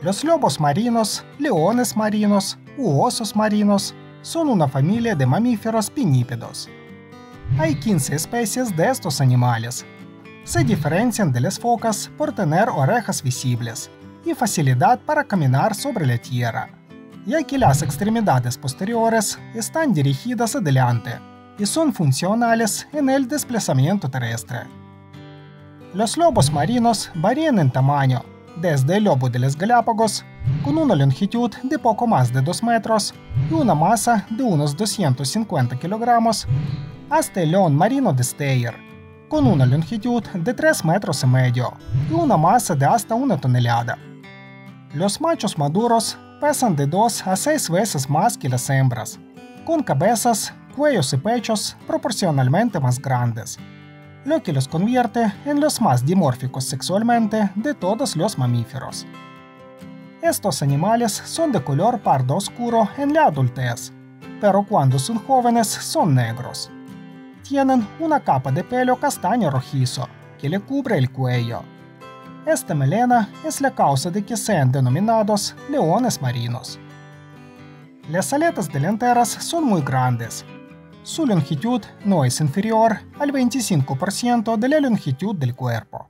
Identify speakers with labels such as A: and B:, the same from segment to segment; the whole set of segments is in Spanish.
A: Los lobos marinos, leones marinos u osos marinos son una familia de mamíferos pinnípedos. Hay 15 especies de estos animales. Se diferencian de las focas por tener orejas visibles y facilidad para caminar sobre la tierra, ya que las extremidades posteriores están dirigidas adelante y son funcionales en el desplazamiento terrestre. Los lobos marinos varían en tamaño, desde el lobo de las Galápagos, con una longitud de poco más de 2 metros y una masa de unos 250 kilogramos, hasta el león marino de Steyr, con una longitud de 3 metros y medio y una masa de hasta 1 tonelada. Los machos maduros pesan de 2 a 6 veces más que las hembras, con cabezas, cuellos y pechos proporcionalmente más grandes, lo que los convierte en los más dimórficos sexualmente de todos los mamíferos. Estos animales son de color pardo oscuro en la adultez, pero cuando son jóvenes son negros. Tienen una capa de pelo castaño rojizo que le cubre el cuello. Esta melena es la causa de que sean denominados leones marinos. Las aletas delanteras son muy grandes. Su longitud no es inferior al 25% de la longitud del cuerpo.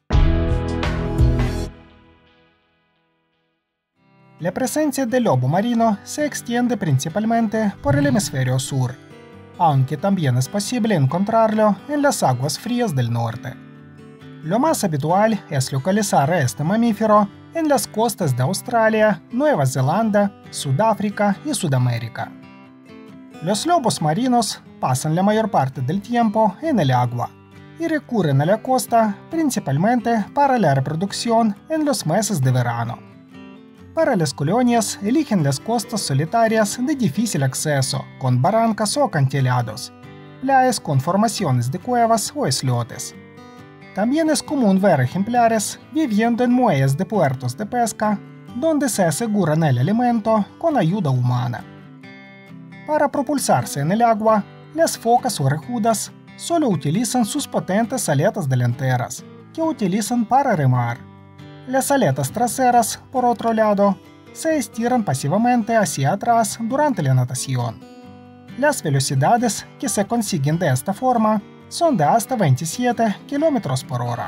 A: La presencia del lobo marino se extiende principalmente por el hemisferio sur, aunque también es posible encontrarlo en las aguas frías del norte. Lo más habitual es localizar a este mamífero en las costas de Australia, Nueva Zelanda, Sudáfrica y Sudamérica. Los lobos marinos pasan la mayor parte del tiempo en el agua y recurren a la costa principalmente para la reproducción en los meses de verano. Para las colonias eligen las costas solitarias de difícil acceso, con barrancas o acantilados, playas con formaciones de cuevas o islotes. También es común ver ejemplares viviendo en muelles de puertos de pesca, donde se aseguran el alimento con ayuda humana. Para propulsarse en el agua, las focas orejudas solo utilizan sus potentes aletas delanteras, que utilizan para remar. Las aletas traseras, por otro lado, se estiran pasivamente hacia atrás durante la natación. Las velocidades que se consiguen de esta forma son de hasta 27 km por hora.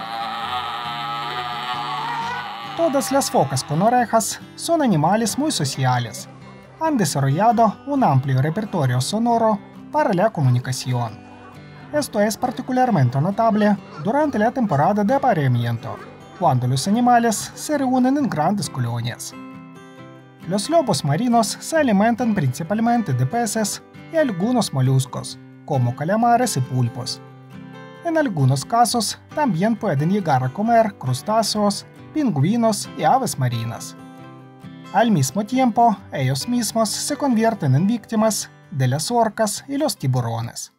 A: Todas las focas con orejas son animales muy sociales. Han desarrollado un amplio repertorio sonoro para la comunicación. Esto es particularmente notable durante la temporada de apareamiento, cuando los animales se reúnen en grandes colonias. Los lobos marinos se alimentan principalmente de peces y algunos moluscos, como calamares y pulpos. En algunos casos también pueden llegar a comer crustáceos, pingüinos y aves marinas. Al mismo tiempo, ellos mismos se convierten en víctimas de las orcas y los tiburones.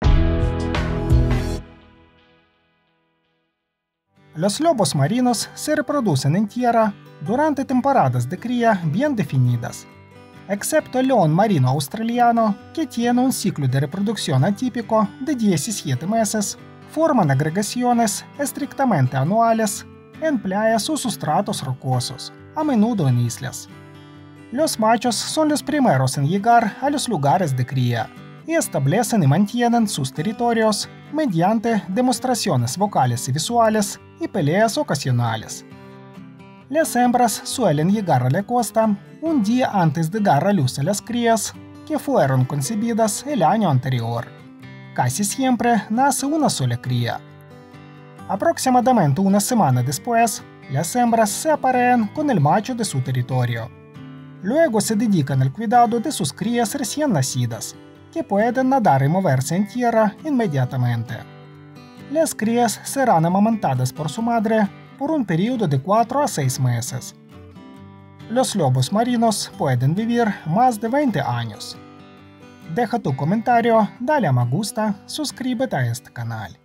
A: Los lobos marinos se reproducen en tierra durante temporadas de cría bien definidas, excepto el león marino australiano, que tiene un ciclo de reproducción atípico de 17 meses, forman agregaciones estrictamente anuales en playas o sustratos rocosos, a menudo en islas. Los machos son los primeros en llegar a los lugares de cría y establecen y mantienen sus territorios mediante demostraciones vocales y visuales y peleas ocasionales. Las hembras suelen llegar a la costa un día antes de dar a luz a las crías que fueron concebidas el año anterior. Casi siempre nace una sola cría. Aproximadamente una semana después, las hembras se aparean con el macho de su territorio. Luego se dedican al cuidado de sus crías recién nacidas, que pueden nadar y moverse en tierra inmediatamente. Las crías serán amamantadas por su madre por un periodo de 4 a 6 meses. Los lobos marinos pueden vivir más de 20 años. Deja tu comentario, dale a me gusta, suscríbete a este canal.